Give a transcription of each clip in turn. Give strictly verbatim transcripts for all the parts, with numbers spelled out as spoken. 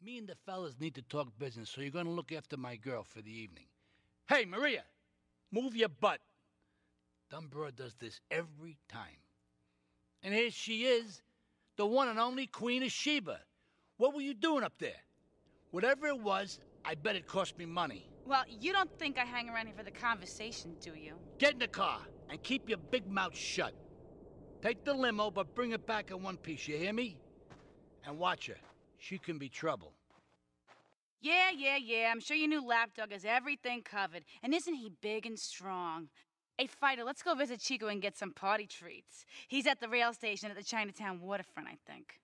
Me and the fellas need to talk business, so you're gonna look after my girl for the evening. Hey, Maria, move your butt. Dumb broad does this every time. And here she is, the one and only Queen of Sheba. What were you doing up there? Whatever it was, I bet it cost me money. Well, you don't think I hang around here for the conversation, do you? Get in the car and keep your big mouth shut. Take the limo, but bring it back in one piece, you hear me? And watch her. She can be trouble. Yeah, yeah, yeah. I'm sure your new lapdog has everything covered. And isn't he big and strong? Hey, Fighter, let's go visit Chico and get some party treats. He's at the rail station at the Chinatown waterfront, I think.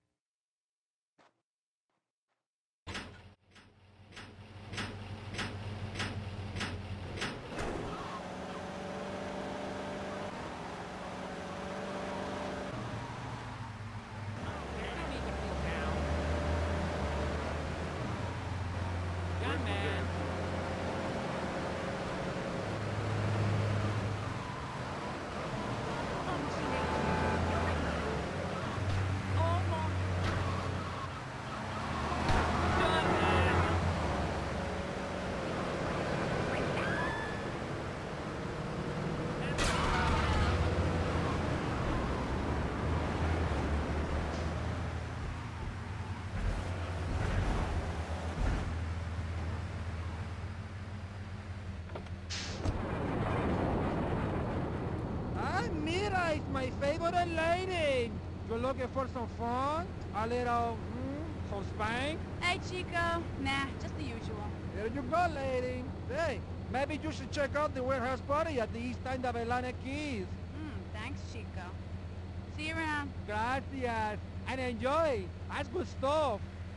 My favorite lady. You're looking for some fun? A little, mm, some spank? Hey, Chico. Nah, just the usual. Here you go, lady. Hey, maybe you should check out the warehouse party at the East End of Atlantic Keys. Hmm, thanks, Chico. See you around. Gracias. And enjoy. That's good stuff.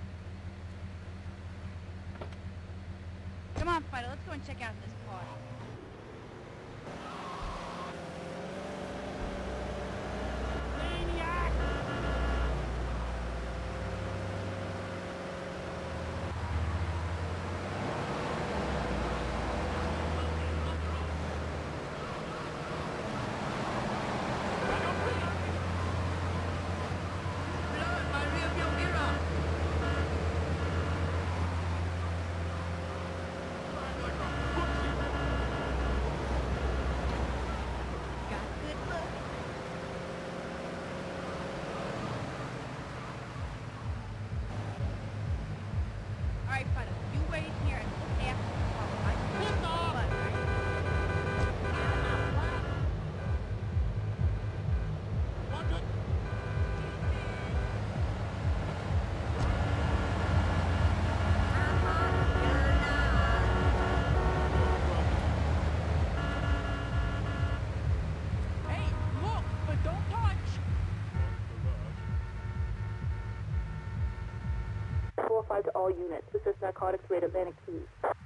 Come on, Fighter, let's go and check out this party. To all units. This is Narcotics Raid Atlantic Keys.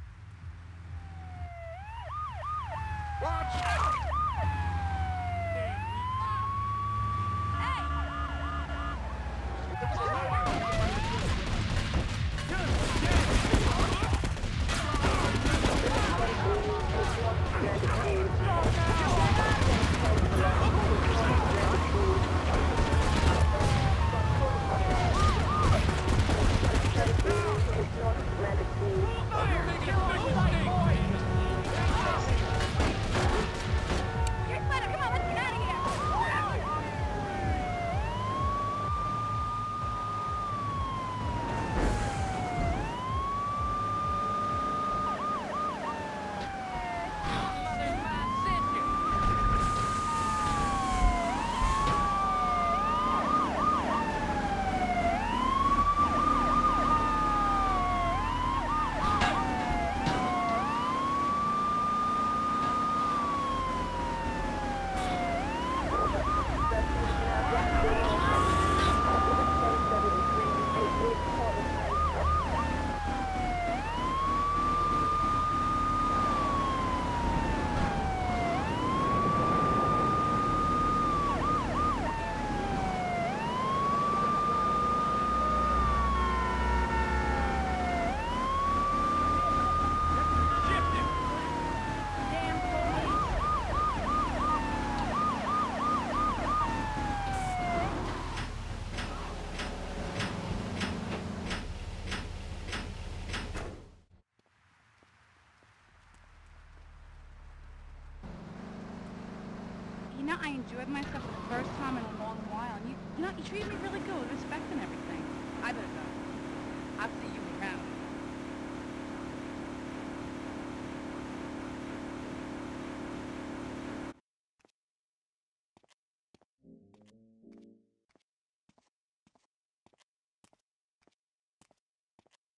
Watch! Atlantic Keys. know, I enjoyed myself for the first time in a long while. And you, you know, you treated me really good with respect and everything. I better go.